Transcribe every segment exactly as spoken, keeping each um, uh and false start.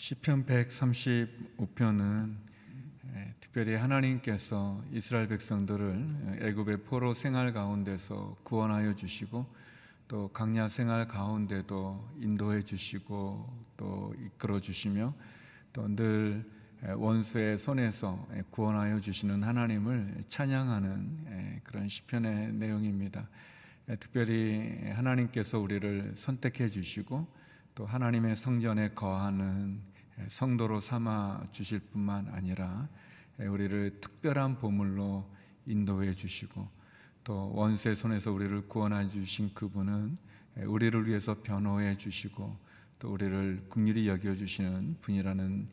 시편 백삼십오 편은 특별히 하나님께서 이스라엘 백성들을 애굽의 포로 생활 가운데서 구원하여 주시고 또 광야 생활 가운데도 인도해 주시고 또 이끌어 주시며 또 늘 원수의 손에서 구원하여 주시는 하나님을 찬양하는 그런 시편의 내용입니다. 특별히 하나님께서 우리를 선택해 주시고 또 하나님의 성전에 거하는 성도로 삼아 주실 뿐만 아니라 우리를 특별한 보물로 인도해 주시고 또 원수의 손에서 우리를 구원해 주신 그분은 우리를 위해서 변호해 주시고 또 우리를 긍휼히 여겨 주시는 분이라는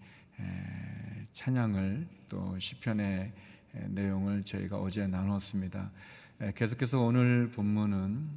찬양을 또 시편의 내용을 저희가 어제 나눴습니다. 계속해서 오늘 본문은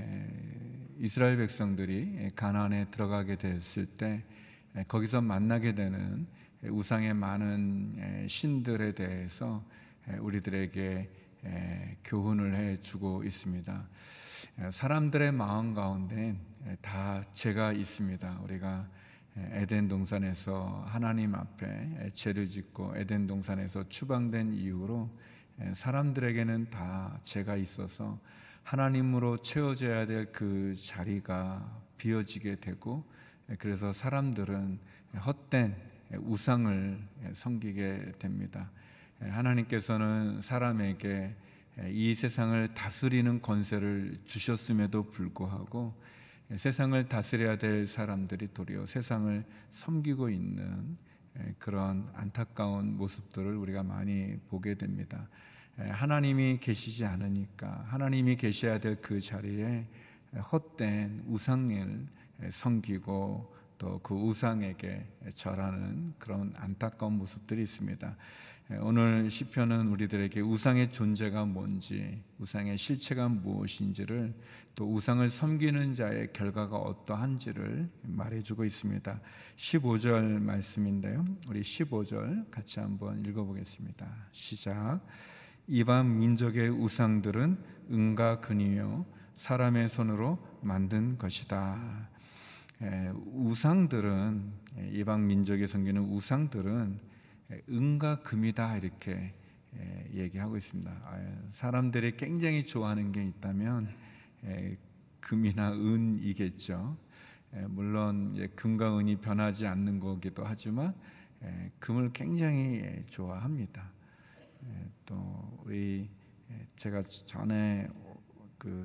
이스라엘 백성들이 가나안에 들어가게 됐을 때 거기서 만나게 되는 우상의 많은 신들에 대해서 우리들에게 교훈을 해주고 있습니다. 사람들의 마음 가운데 다 죄가 있습니다. 우리가 에덴 동산에서 하나님 앞에 죄를 짓고 에덴 동산에서 추방된 이후로 사람들에게는 다 죄가 있어서 하나님으로 채워져야 될 그 자리가 비어지게 되고 그래서 사람들은 헛된 우상을 섬기게 됩니다. 하나님께서는 사람에게 이 세상을 다스리는 권세를 주셨음에도 불구하고 세상을 다스려야 될 사람들이 도리어 세상을 섬기고 있는 그런 안타까운 모습들을 우리가 많이 보게 됩니다. 하나님이 계시지 않으니까 하나님이 계셔야 될 그 자리에 헛된 우상을 섬기고 또 그 우상에게 절하는 그런 안타까운 모습들이 있습니다. 오늘 시편은 우리들에게 우상의 존재가 뭔지, 우상의 실체가 무엇인지를 또 우상을 섬기는 자의 결과가 어떠한지를 말해주고 있습니다. 십오 절 말씀인데요, 우리 십오 절 같이 한번 읽어보겠습니다. 시작. 이방 민족의 우상들은 은과 금이요 사람의 손으로 만든 것이다. 에, 우상들은 이방 민족에 섬기는 우상들은 은과 금이다 이렇게 에, 얘기하고 있습니다. 에, 사람들이 굉장히 좋아하는 게 있다면 에, 금이나 은이겠죠. 에, 물론 예, 금과 은이 변하지 않는 거기도 하지만 에, 금을 굉장히 에, 좋아합니다. 에, 또 우리 에, 제가 전에 그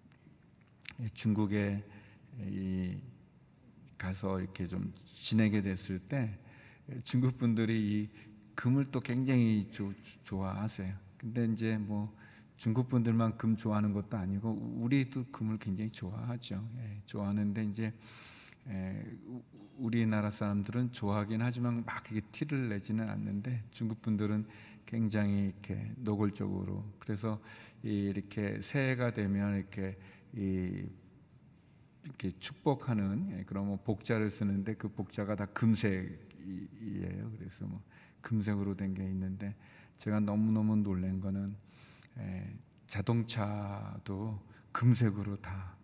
중국에 이 가서 이렇게 좀 지내게 됐을 때 중국 분들이 이 금을 또 굉장히 조, 좋아하세요. 근데 이제 뭐 중국 분들만 금 좋아하는 것도 아니고 우리도 금을 굉장히 좋아하죠. 예, 좋아하는데 이제 예, 우리나라 사람들은 좋아하긴 하지만 막 이게 티를 내지는 않는데 중국 분들은 굉장히 이렇게 노골적으로, 그래서 이렇게 새해가 되면 이렇게 이 이렇게 축복하는 그런 뭐 복자를 쓰는데 그 복자가 다 금색이에요. 그래서 뭐 금색으로 된 게 있는데 제가 너무 너무 놀란 거는 에, 자동차도 금색으로 다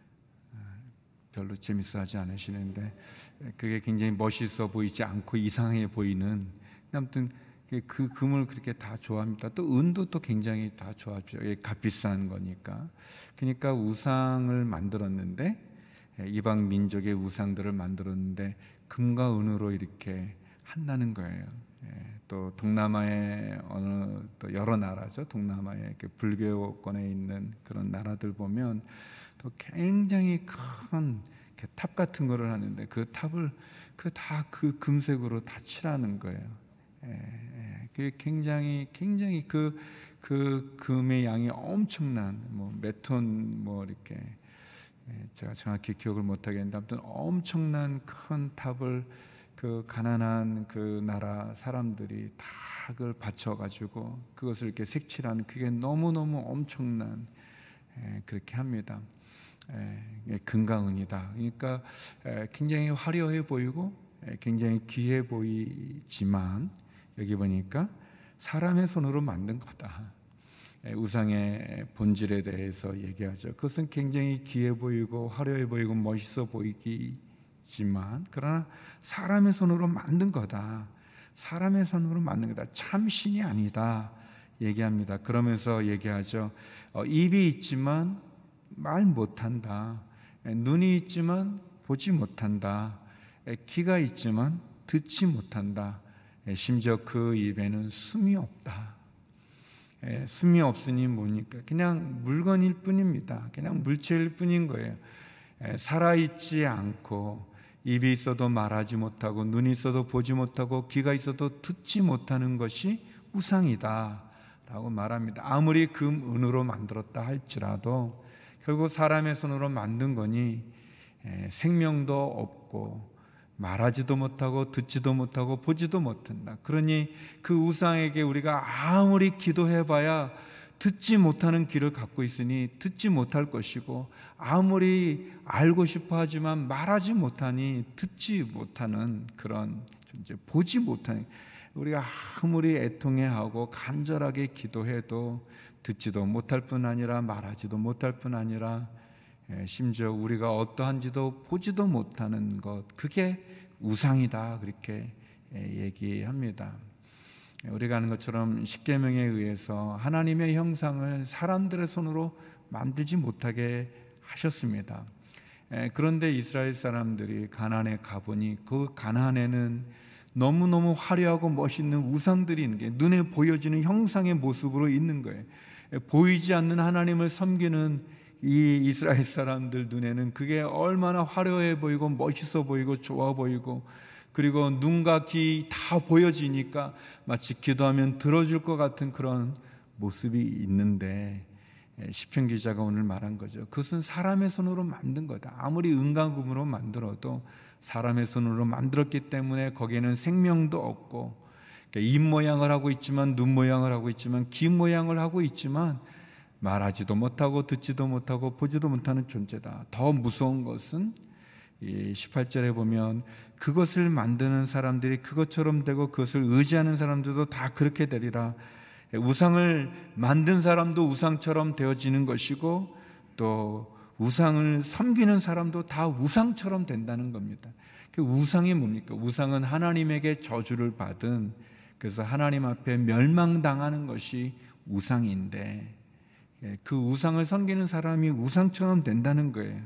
별로 재밌어하지 않으시는데 그게 굉장히 멋있어 보이지 않고 이상해 보이는, 아무튼 그 금을 그렇게 다 좋아합니다. 또 은도 또 굉장히 다 좋아하죠. 값비싼 거니까. 그러니까 우상을 만들었는데 이방 민족의 우상들을 만들었는데 금과 은으로 이렇게 한다는 거예요. 또 동남아의 어느 또 여러 나라죠. 동남아의 불교권에 있는 그런 나라들 보면 또 굉장히 큰 탑 같은 거를 하는데 그 탑을 그 다 그 금색으로 다 칠하는 거예요. 그게 굉장히 굉장히 그 그 금의 양이 엄청난 뭐 몇 톤 뭐 이렇게 제가 정확히 기억을 못 하겠는데 아무튼 엄청난 큰 탑을 그 가난한 그 나라 사람들이 다 그걸 바쳐 가지고 그것을 이렇게 색칠하는, 그게 너무 너무 엄청난 에, 그렇게 합니다. 에, 금과 은이다. 그러니까 에, 굉장히 화려해 보이고 에, 굉장히 귀해 보이지만 여기 보니까 사람의 손으로 만든 거다. 우상의 본질에 대해서 얘기하죠. 그것은 굉장히 귀해 보이고 화려해 보이고 멋있어 보이기 있지만 그러나 사람의 손으로 만든 거다. 사람의 손으로 만든 거다. 참 신이 아니다 얘기합니다. 그러면서 얘기하죠. 어, 입이 있지만 말 못한다. 눈이 있지만 보지 못한다. 귀가 있지만 듣지 못한다. 심지어 그 입에는 숨이 없다. 숨이 없으니 뭡니까? 그냥 물건일 뿐입니다. 그냥 물체일 뿐인 거예요. 살아있지 않고 입이 있어도 말하지 못하고 눈이 있어도 보지 못하고 귀가 있어도 듣지 못하는 것이 우상이다 라고 말합니다. 아무리 금, 은으로 만들었다 할지라도 결국 사람의 손으로 만든 거니 생명도 없고 말하지도 못하고 듣지도 못하고 보지도 못한다. 그러니 그 우상에게 우리가 아무리 기도해봐야 듣지 못하는 귀를 갖고 있으니 듣지 못할 것이고 아무리 알고 싶어 하지만 말하지 못하니 듣지 못하는 그런 존재, 보지 못하는, 우리가 아무리 애통해하고 간절하게 기도해도 듣지도 못할 뿐 아니라 말하지도 못할 뿐 아니라 심지어 우리가 어떠한지도 보지도 못하는 것, 그게 우상이다 그렇게 얘기합니다. 우리가 아는 것처럼 십계명에 의해서 하나님의 형상을 사람들의 손으로 만들지 못하게 하셨습니다. 그런데 이스라엘 사람들이 가나안에 가보니 그 가나안에는 너무너무 화려하고 멋있는 우상들이 있는 게 눈에 보여지는 형상의 모습으로 있는 거예요. 보이지 않는 하나님을 섬기는 이 이스라엘 사람들 눈에는 그게 얼마나 화려해 보이고 멋있어 보이고 좋아 보이고, 그리고 눈과 귀 다 보여지니까 마치 기도하면 들어줄 것 같은 그런 모습이 있는데, 시편 기자가 오늘 말한 거죠. 그것은 사람의 손으로 만든 거다. 아무리 은과 금으로 만들어도 사람의 손으로 만들었기 때문에 거기에는 생명도 없고, 입 모양을 하고 있지만 눈 모양을 하고 있지만 귀 모양을 하고 있지만 말하지도 못하고 듣지도 못하고 보지도 못하는 존재다. 더 무서운 것은 이 십팔 절에 보면 그것을 만드는 사람들이 그것처럼 되고 그것을 의지하는 사람들도 다 그렇게 되리라. 우상을 만든 사람도 우상처럼 되어지는 것이고 또 우상을 섬기는 사람도 다 우상처럼 된다는 겁니다. 그 우상이 뭡니까? 우상은 하나님에게 저주를 받은, 그래서 하나님 앞에 멸망당하는 것이 우상인데, 그 우상을 섬기는 사람이 우상처럼 된다는 거예요.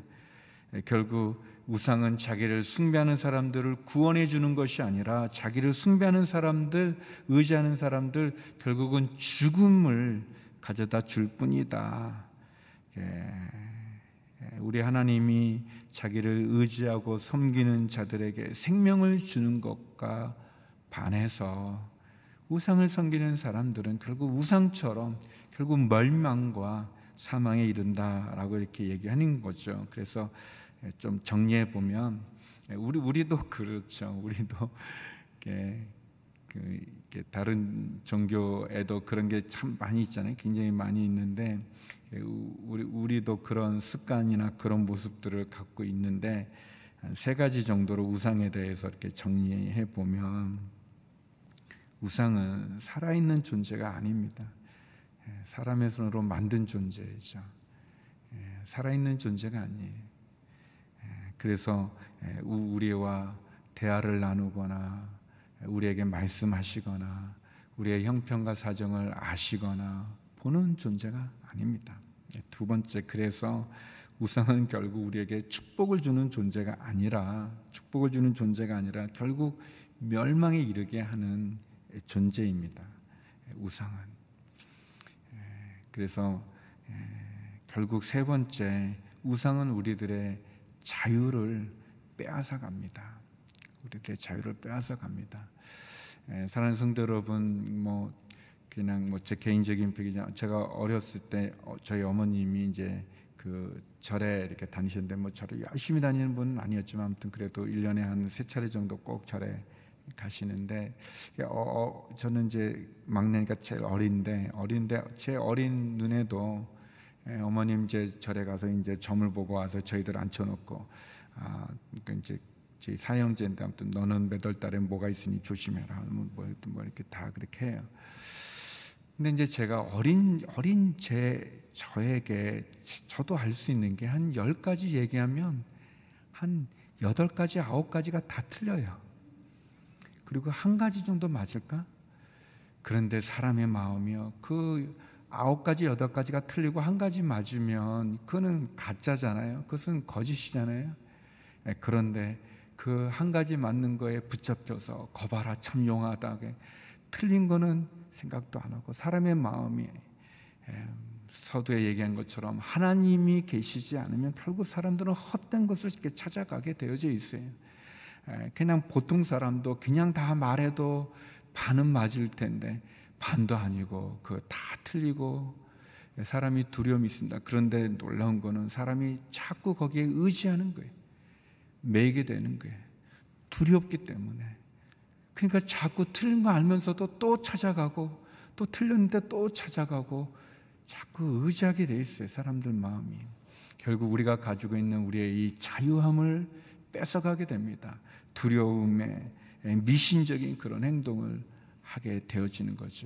결국 우상은 자기를 숭배하는 사람들을 구원해 주는 것이 아니라 자기를 숭배하는 사람들, 의지하는 사람들 결국은 죽음을 가져다 줄 뿐이다. 우리 하나님이 자기를 의지하고 섬기는 자들에게 생명을 주는 것과 반해서 우상을 섬기는 사람들은 결국 우상처럼 결국 멸망과 사망에 이른다라고 이렇게 얘기하는 거죠. 그래서 좀 정리해 보면 우리 우리도 그렇죠. 우리도 이렇게, 그, 이렇게 다른 종교에도 그런 게 참 많이 있잖아요. 굉장히 많이 있는데 우리 우리도 그런 습관이나 그런 모습들을 갖고 있는데, 한 세 가지 정도로 우상에 대해서 이렇게 정리해 보면, 우상은 살아있는 존재가 아닙니다. 사람의 손으로 만든 존재이죠. 살아있는 존재가 아니에요. 그래서 우리와 대화를 나누거나 우리에게 말씀하시거나 우리의 형편과 사정을 아시거나 보는 존재가 아닙니다. 두 번째, 그래서 우상은 결국 우리에게 축복을 주는 존재가 아니라 축복을 주는 존재가 아니라 결국 멸망에 이르게 하는 존재입니다. 우상은. 그래서 결국 세 번째, 우상은 우리들의 자유를 빼앗아 갑니다. 우리들의 자유를 빼앗아 갑니다. 사랑하는 성도 여러분, 뭐 그냥 뭐 제 개인적인 얘기죠. 제가 어렸을 때 저희 어머님이 이제 그 절에 이렇게 다니셨는데, 뭐 절에 열심히 다니는 분은 아니었지만 아무튼 그래도 일 년에 한 세 차례 정도 꼭 절에 가시는데, 어, 저는 이제 막내니까 제일 어린데 어린데 제 어린 눈에도 어머님 이제 절에 가서 이제 점을 보고 와서 저희들 앉혀놓고, 아, 그러니까 이제 제 사형제인데 아무튼 너는 몇 월 달에 뭐가 있으니 조심해라. 뭐, 뭐 이렇게 다 그렇게 해요. 근데 이제 제가 어린 어린 제 저에게 저도 할 수 있는 게 한 열 가지 얘기하면 한 여덟 가지, 아홉 가지가 다 틀려요. 그리고 한 가지 정도 맞을까? 그런데 사람의 마음이요, 그 아홉 가지, 여덟 가지가 틀리고 한 가지 맞으면 그거는 가짜잖아요. 그것은 거짓이잖아요. 그런데 그 한 가지 맞는 거에 붙잡혀서 거봐라 참 용하다, 틀린 거는 생각도 안 하고, 사람의 마음이 서두에 얘기한 것처럼 하나님이 계시지 않으면 결국 사람들은 헛된 것을 이렇게 찾아가게 되어져 있어요. 그냥 보통 사람도 그냥 다 말해도 반은 맞을 텐데 반도 아니고 그거 다 틀리고 사람이 두려움이 있습니다. 그런데 놀라운 거는 사람이 자꾸 거기에 의지하는 거예요. 매이게 되는 거예요. 두렵기 때문에. 그러니까 자꾸 틀린 거 알면서도 또 찾아가고, 또 틀렸는데 또 찾아가고, 자꾸 의지하게 돼 있어요, 사람들 마음이. 결국 우리가 가지고 있는 우리의 이 자유함을 뺏어가게 됩니다. 두려움에 미신적인 그런 행동을 하게 되어지는 거죠.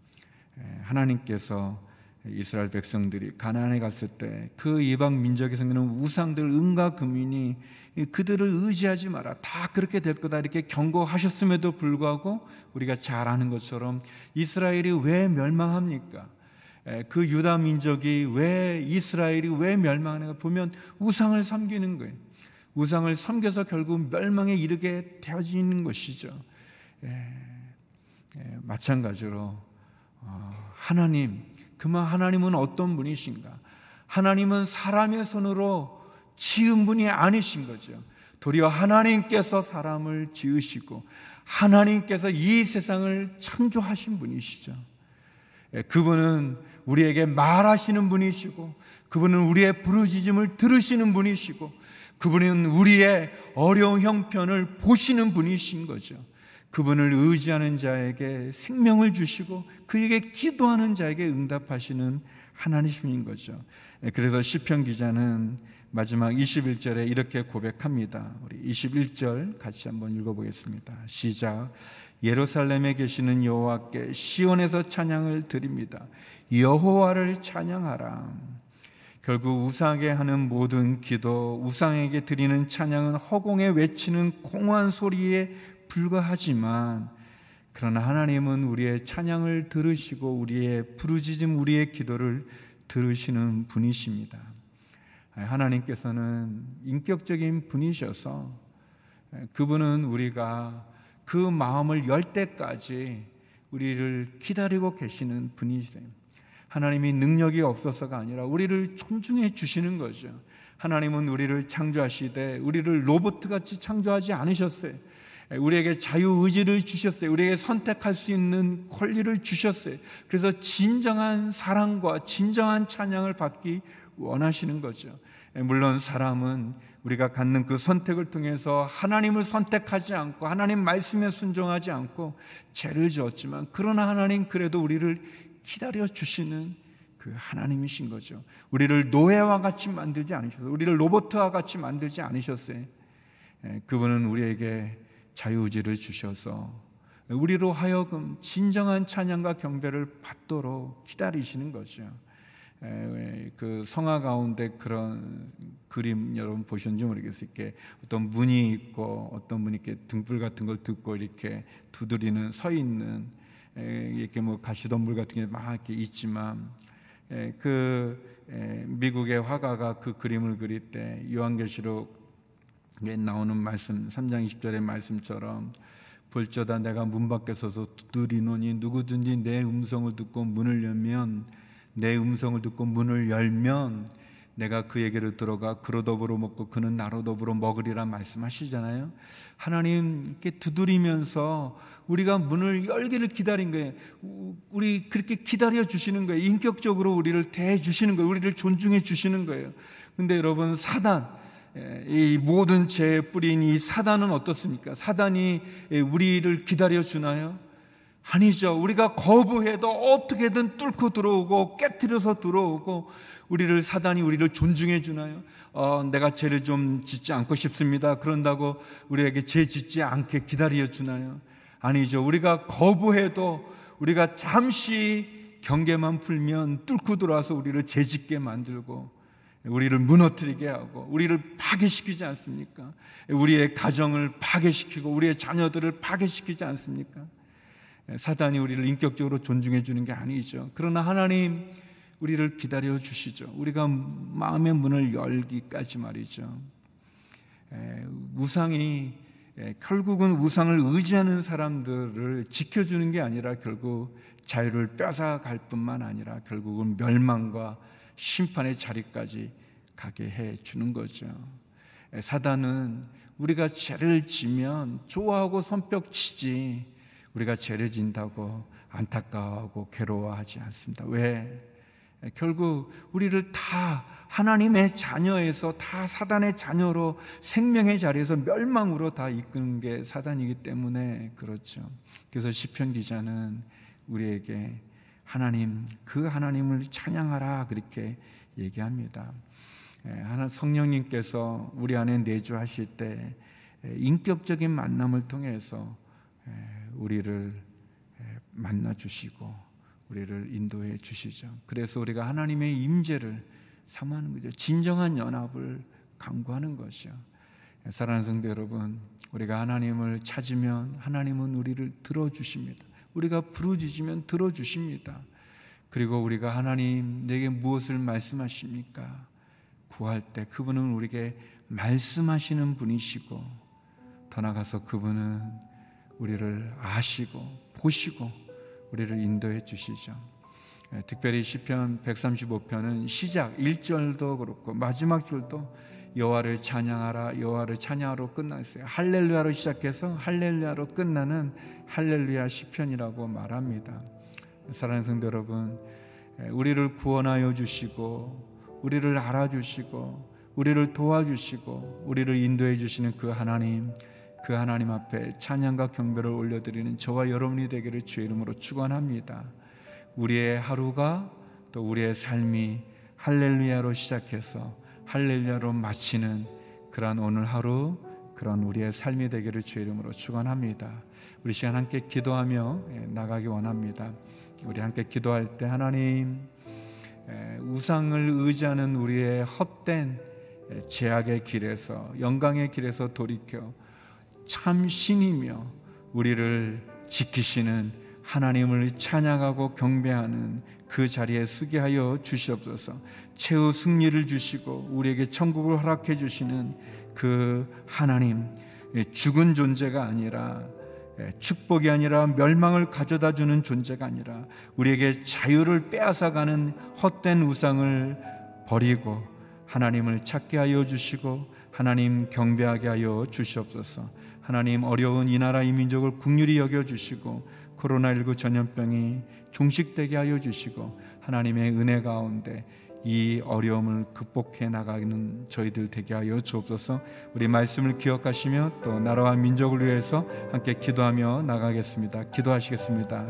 하나님께서 이스라엘 백성들이 가나안에 갔을 때 그 이방 민족에서 있는 우상들, 은과 금이니 그들을 의지하지 마라, 다 그렇게 될 거다, 이렇게 경고하셨음에도 불구하고 우리가 잘 아는 것처럼 이스라엘이 왜 멸망합니까? 그 유다 민족이 왜, 이스라엘이 왜 멸망하는가 보면 우상을 섬기는 거예요. 우상을 섬겨서 결국 멸망에 이르게 되어지는 것이죠. 예, 예, 마찬가지로 어, 하나님, 그만 하나님은 어떤 분이신가? 하나님은 사람의 손으로 지은 분이 아니신 거죠. 도리어 하나님께서 사람을 지으시고 하나님께서 이 세상을 창조하신 분이시죠. 그분은 우리에게 말하시는 분이시고, 그분은 우리의 부르짖음을 들으시는 분이시고, 그분은 우리의 어려운 형편을 보시는 분이신 거죠. 그분을 의지하는 자에게 생명을 주시고 그에게 기도하는 자에게 응답하시는 하나님인 거죠. 그래서 시편 기자는 마지막 이십일 절에 이렇게 고백합니다. 우리 이십일 절 같이 한번 읽어보겠습니다. 시작. 예루살렘에 계시는 여호와께 시온에서 찬양을 드립니다. 여호와를 찬양하라. 결국 우상에게 하는 모든 기도, 우상에게 드리는 찬양은 허공에 외치는 공허한 소리에 불과하지만, 그러나 하나님은 우리의 찬양을 들으시고 우리의 부르짖음, 우리의 기도를 들으시는 분이십니다. 하나님께서는 인격적인 분이셔서 그분은 우리가 그 마음을 열 때까지 우리를 기다리고 계시는 분이세요. 하나님이 능력이 없어서가 아니라 우리를 존중해 주시는 거죠. 하나님은 우리를 창조하시되 우리를 로봇같이 창조하지 않으셨어요. 우리에게 자유의지를 주셨어요. 우리에게 선택할 수 있는 권리를 주셨어요. 그래서 진정한 사랑과 진정한 찬양을 받기 원하시는 거죠. 물론 사람은 우리가 갖는 그 선택을 통해서 하나님을 선택하지 않고 하나님 말씀에 순종하지 않고 죄를 지었지만, 그러나 하나님 그래도 우리를 기다려 주시는 그 하나님이신 거죠. 우리를 노예와 같이 만들지 않으셨어요. 우리를 로봇과 같이 만들지 않으셨어요. 그분은 우리에게 자유의지를 주셔서 우리로 하여금 진정한 찬양과 경배를 받도록 기다리시는 거죠. 그 성화 가운데 그런 그림 여러분 보셨는지 모르겠어요. 이렇게 어떤 문이 있고 어떤 분이 이렇게 등불 같은 걸 듣고 이렇게 두드리는, 서 있는, 이렇게 뭐 가시덤불 같은 게 막 이렇게 있지만, 그 미국의 화가가 그 그림을 그릴 때 요한계시록 나오는 말씀 삼 장 이십 절의 말씀처럼, 볼저다 내가 문 밖에 서서 두드리노니 누구든지 내 음성을 듣고 문을 열면, 내 음성을 듣고 문을 열면 내가 그에게로 들어가 그로 더불어 먹고 그는 나로 더불어 먹으리라 말씀하시잖아요. 하나님께 두드리면서 우리가 문을 열기를 기다린 거예요. 우리 그렇게 기다려 주시는 거예요. 인격적으로 우리를 대해 주시는 거예요. 우리를 존중해 주시는 거예요. 근데 여러분, 사단, 이 모든 죄의 뿌리인 이 사단은 어떻습니까? 사단이 우리를 기다려 주나요? 아니죠. 우리가 거부해도 어떻게든 뚫고 들어오고 깨트려서 들어오고, 우리를, 사단이 우리를 존중해 주나요? 어, 내가 죄를 좀 짓지 않고 싶습니다. 그런다고 우리에게 죄 짓지 않게 기다려 주나요? 아니죠. 우리가 거부해도, 우리가 잠시 경계만 풀면 뚫고 들어와서 우리를 죄 짓게 만들고, 우리를 무너뜨리게 하고 우리를 파괴시키지 않습니까? 우리의 가정을 파괴시키고 우리의 자녀들을 파괴시키지 않습니까? 사단이 우리를 인격적으로 존중해 주는 게 아니죠. 그러나 하나님 우리를 기다려 주시죠. 우리가 마음의 문을 열기까지 말이죠. 우상이 결국은 우상을 의지하는 사람들을 지켜주는 게 아니라 결국 자유를 뺏어갈 뿐만 아니라 결국은 멸망과 심판의 자리까지 가게 해 주는 거죠. 사단은 우리가 죄를 지면 좋아하고 손뼉치지 우리가 죄를 진다고 안타까워하고 괴로워하지 않습니다. 왜? 결국 우리를 다 하나님의 자녀에서 다 사단의 자녀로 생명의 자리에서 멸망으로 다 이끄는 게 사단이기 때문에 그렇죠. 그래서 시편 기자는 우리에게 하나님, 그 하나님을 찬양하라 그렇게 얘기합니다. 하나 성령님께서 우리 안에 내주하실 때 인격적인 만남을 통해서 우리를 만나 주시고 우리를 인도해 주시죠. 그래서 우리가 하나님의 임재를 사모하는 거죠. 진정한 연합을 강구하는 것이죠. 사랑하는 성도 여러분, 우리가 하나님을 찾으면 하나님은 우리를 들어주십니다. 우리가 부르짖으면 들어주십니다. 그리고 우리가 하나님 내게 무엇을 말씀하십니까? 구할 때 그분은 우리에게 말씀하시는 분이시고 더 나아가서 그분은 우리를 아시고 보시고 우리를 인도해 주시죠. 특별히 시편 백삼십오 편은 시작 일 절도 그렇고 마지막 줄도 여호와를 찬양하라 여호와를 찬양하러 끝났어요. 할렐루야로 시작해서 할렐루야로 끝나는 할렐루야 시편이라고 말합니다. 사랑하는 성도 여러분, 우리를 구원하여 주시고 우리를 알아주시고 우리를 도와주시고 우리를 인도해 주시는 그 하나님, 그 하나님 앞에 찬양과 경배를 올려드리는 저와 여러분이 되기를 주의 이름으로 축원합니다. 우리의 하루가 또 우리의 삶이 할렐루야로 시작해서 할렐루야로 마치는 그런 오늘 하루, 그런 우리의 삶이 되기를 주의 이름으로 축원합니다. 우리 시간 함께 기도하며 나가기 원합니다. 우리 함께 기도할 때 하나님, 우상을 의지하는 우리의 헛된 죄악의 길에서 영광의 길에서 돌이켜 참 신이며 우리를 지키시는 하나님을 찬양하고 경배하는 그 자리에 서게 하여 주시옵소서. 최후 승리를 주시고 우리에게 천국을 허락해 주시는 그 하나님, 죽은 존재가 아니라 축복이 아니라 멸망을 가져다 주는 존재가 아니라 우리에게 자유를 빼앗아가는 헛된 우상을 버리고 하나님을 찾게 하여 주시고 하나님 경배하게 하여 주시옵소서. 하나님, 어려운 이 나라 이 민족을 긍휼히 여겨주시고 코로나십구 전염병이 종식되게 하여 주시고 하나님의 은혜 가운데 이 어려움을 극복해 나가는 저희들 되게 하여 주옵소서. 우리 말씀을 기억하시며 또 나라와 민족을 위해서 함께 기도하며 나가겠습니다. 기도하시겠습니다.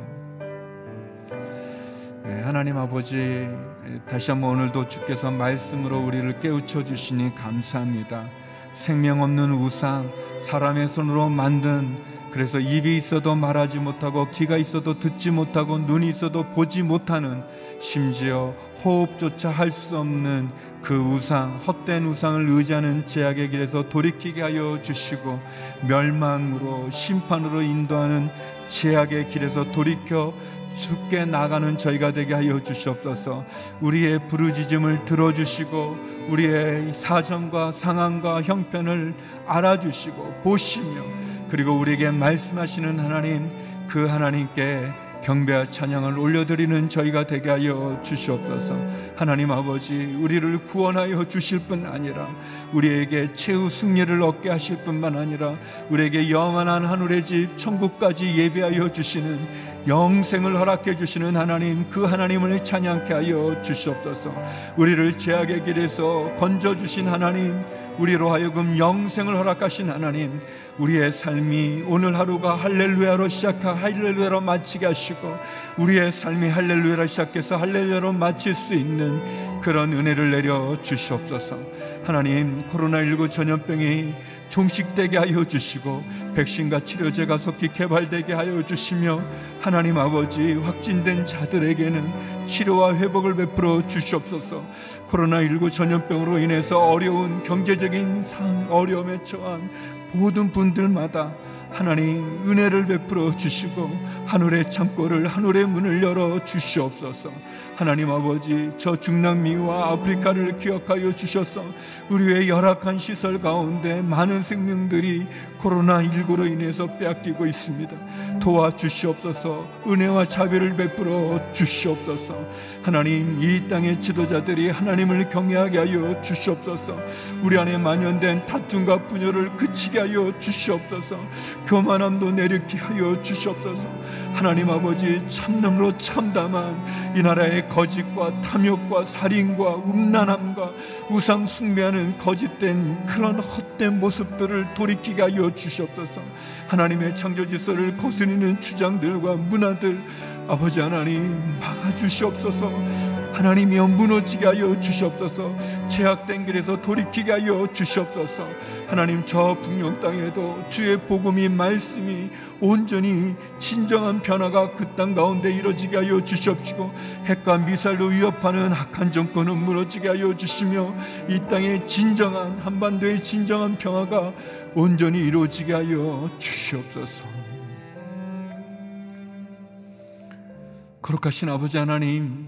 네, 하나님 아버지, 다시 한번 오늘도 주께서 말씀으로 우리를 깨우쳐 주시니 감사합니다. 생명 없는 우상, 사람의 손으로 만든, 그래서 입이 있어도 말하지 못하고 귀가 있어도 듣지 못하고 눈이 있어도 보지 못하는, 심지어 호흡조차 할 수 없는 그 우상, 헛된 우상을 의지하는 죄악의 길에서 돌이키게 하여 주시고 멸망으로 심판으로 인도하는 죄악의 길에서 돌이켜 죽게 나가는 저희가 되게 하여 주시옵소서. 우리의 부르짖음을 들어주시고 우리의 사정과 상황과 형편을 알아주시고 보시며 그리고 우리에게 말씀하시는 하나님, 그 하나님께 경배와 찬양을 올려드리는 저희가 되게 하여 주시옵소서. 하나님 아버지, 우리를 구원하여 주실 뿐 아니라 우리에게 최후 승리를 얻게 하실 뿐만 아니라 우리에게 영원한 하늘의 집 천국까지 예비하여 주시는, 영생을 허락해 주시는 하나님, 그 하나님을 찬양케 하여 주시옵소서. 우리를 죄악의 길에서 건져주신 하나님, 우리로 하여금 영생을 허락하신 하나님, 우리의 삶이 오늘 하루가 할렐루야로 시작하 할렐루야로 마치게 하시고 우리의 삶이 할렐루야로 시작해서 할렐루야로 마칠 수 있는 그런 은혜를 내려 주시옵소서. 하나님, 코로나십구 전염병이 종식되게 하여 주시고 백신과 치료제가 속히 개발되게 하여 주시며 하나님 아버지, 확진된 자들에게는 치료와 회복을 베풀어 주시옵소서. 코로나십구 전염병으로 인해서 어려운 경제적인 상, 어려움에 처한 모든 분들마다 하나님 은혜를 베풀어 주시고 하늘의 창고를, 하늘의 문을 열어 주시옵소서. 하나님 아버지, 저 중남미와 아프리카를 기억하여 주셔서 우리의 열악한 시설 가운데 많은 생명들이 코로나십구로 인해서 빼앗기고 있습니다. 도와주시옵소서. 은혜와 자비를 베풀어 주시옵소서. 하나님, 이 땅의 지도자들이 하나님을 경외하게 하여 주시옵소서. 우리 안에 만연된 다툼과 분열을 그치게 하여 주시옵소서. 교만함도 내리게 하여 주시옵소서. 하나님 아버지, 참남으로 참담한 이 나라의 거짓과 탐욕과 살인과 음란함과 우상 숭배하는 거짓된 그런 헛된 모습들을 돌이키게 하여 주시옵소서. 하나님의 창조 질서를 거스리는 주장들과 문화들 아버지 하나님 막아주시옵소서. 하나님이여 무너지게 하여 주시옵소서. 죄악된 길에서 돌이키게 하여 주시옵소서. 하나님, 저 북녘 땅에도 주의 복음이, 말씀이 온전히 진정한 변화가 그 땅 가운데 이루어지게 하여 주시옵시고, 핵과 미사일로 위협하는 악한 정권은 무너지게 하여 주시며, 이 땅의 진정한, 한반도의 진정한 평화가 온전히 이루어지게 하여 주시옵소서. 거룩하신 아버지 하나님,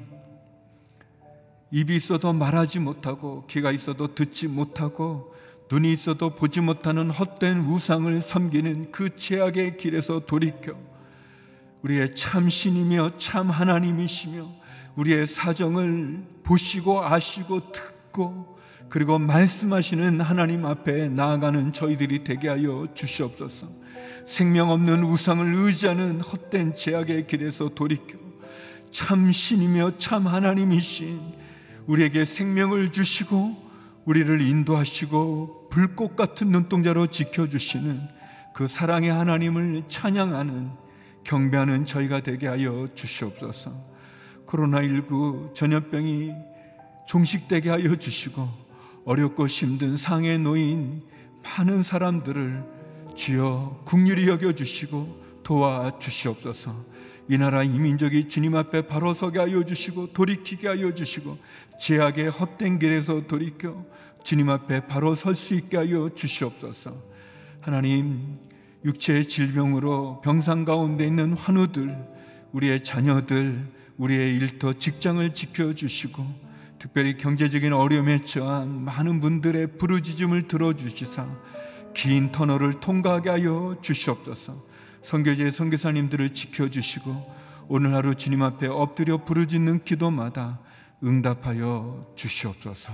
입이 있어도 말하지 못하고, 귀가 있어도 듣지 못하고, 눈이 있어도 보지 못하는 헛된 우상을 섬기는 그 죄악의 길에서 돌이켜 우리의 참 신이며 참 하나님이시며 우리의 사정을 보시고 아시고 듣고 그리고 말씀하시는 하나님 앞에 나아가는 저희들이 되게 하여 주시옵소서. 생명 없는 우상을 의지하는 헛된 죄악의 길에서 돌이켜 참 신이며 참 하나님이신 우리에게 생명을 주시고 우리를 인도하시고 불꽃 같은 눈동자로 지켜주시는 그 사랑의 하나님을 찬양하는, 경배하는 저희가 되게 하여 주시옵소서. 코로나십구 전염병이 종식되게 하여 주시고 어렵고 힘든 상해 놓인 많은 사람들을 주여 긍휼히 여겨주시고 도와주시옵소서. 이 나라 이 민족이 주님 앞에 바로 서게 하여 주시고 돌이키게 하여 주시고 죄악의 헛된 길에서 돌이켜 주님 앞에 바로 설 수 있게 하여 주시옵소서. 하나님, 육체의 질병으로 병상 가운데 있는 환우들, 우리의 자녀들, 우리의 일터, 직장을 지켜주시고 특별히 경제적인 어려움에 처한 많은 분들의 부르짖음을 들어주시사 긴 터널을 통과하게 하여 주시옵소서. 선교제 선교사님들을 지켜주시고 오늘 하루 주님 앞에 엎드려 부르짖는 기도마다 응답하여 주시옵소서.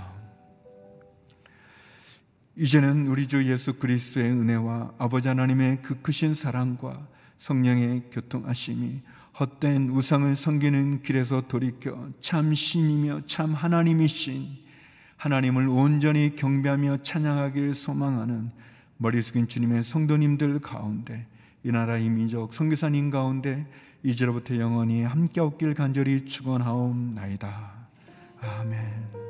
이제는 우리 주 예수 그리스도의 은혜와 아버지 하나님의 그 크신 사랑과 성령의 교통하심이 헛된 우상을 섬기는 길에서 돌이켜 참 신이며 참 하나님이신 하나님을 온전히 경배하며 찬양하기를 소망하는 머리 숙인 주님의 성도님들 가운데, 이 나라 이 민족 선교사님 가운데 이제로부터 영원히 함께 없길 간절히 축원하옵나이다. 아멘.